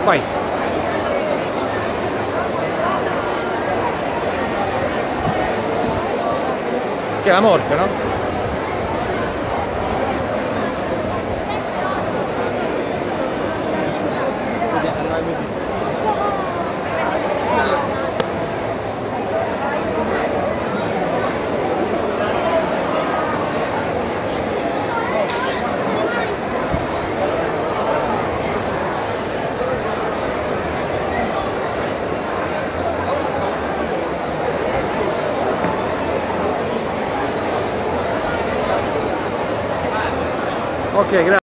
Vai. Che è la morte, no? Ok, grazie.